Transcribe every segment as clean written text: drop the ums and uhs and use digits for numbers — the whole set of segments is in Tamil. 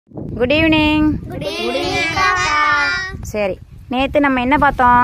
Good evening. சரி, நேத்து நம்ம என்ன பார்த்தோம்?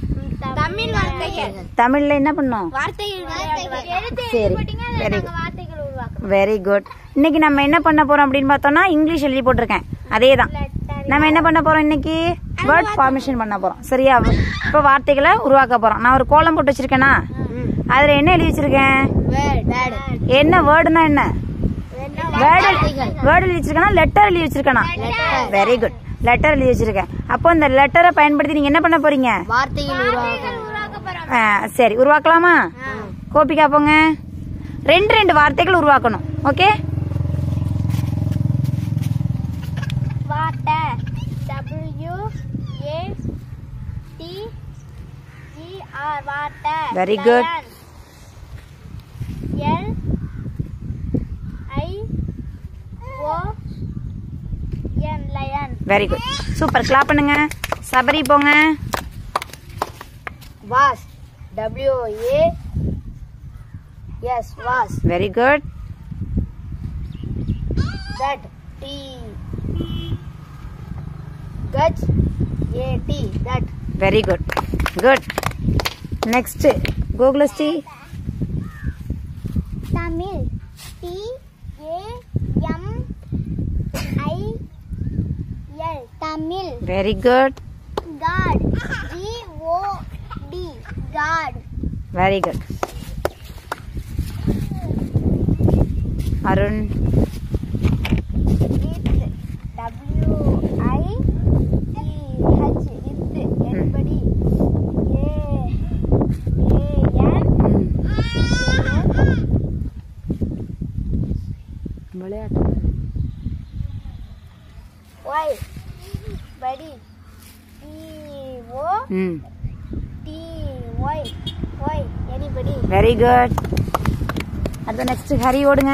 தமிழ்ல என்ன பண்ணோம்? சரி, வெரி குட். இன்னைக்கு நம்ம என்ன பண்ண போறோம் அப்படின்னு பார்த்தோம்னா, இங்கிலீஷ் எழுதி போட்டிருக்கேன். அதேதான் நம்ம என்ன பண்ண போறோம் இன்னைக்கு? வேர்ட் ஃபார்மேஷன் பண்ண போறோம். சரியா? இப்ப வார்த்தைகளை உருவாக்க போறோம். நான் ஒரு கோலம் போட்டு வச்சிருக்கேனா, அதுல என்ன எழுதி வச்சிருக்கேன்? என்ன வேர்டுனா என்ன? வேர்டு எழுதி வச்சிருக்கேனா லெட்டர் எழுதி வச்சிருக்கேனா? வெரி குட், லெட்டர் எழுதி வச்சிருக்கேன். அப்போ இந்த லெட்டரை பயன்படுத்தி நீங்க என்ன பண்ண போறீங்க? சரி, உருவாக்கலாமா? கோபிக்கா போங்க. ரெண்டு வார்த்தைகள் உருவாக்கணும். Okay, very good. Very good, super. Clap பண்ணுங்க. சபரி போங்க. Was, WAS, was. Very good. That, கட்ச், AT, that. Very good, good. Next Gokulasri. Tamil, TAMIL, Tamil. Very good. God, GOD, god. Very good. Arun. WITH, everybody. விளையாட்டு. Y, buddy. TOTY, anybody. Very good. அடுத்த நெக்ஸ்ட் ஹரி ஓடுங்க.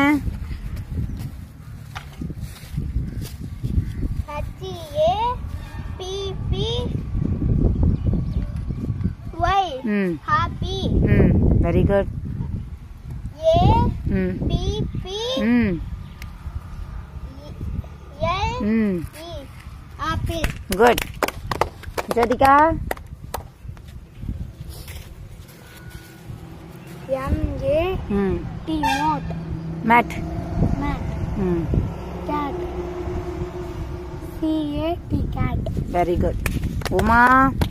HAPPY, happy. Very good. APPLE, apple. Good. Jyothika. MAT, mat. cat. CAT, cat. Very good. Uma.